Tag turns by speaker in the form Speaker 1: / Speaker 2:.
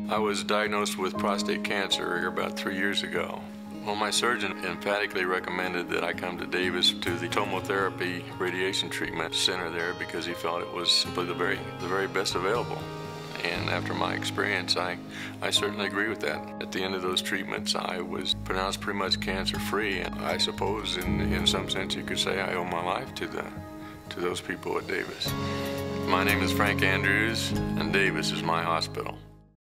Speaker 1: I was diagnosed with prostate cancer about 3 years ago. Well, my surgeon emphatically recommended that I come to Davis to the tomotherapy radiation treatment center there because he felt it was simply the very best available. And after my experience, I certainly agree with that. At the end of those treatments, I was pronounced pretty much cancer-free. I suppose in some sense you could say I owe my life to those people at Davis. My name is Frank Andrews, and Davis is my hospital.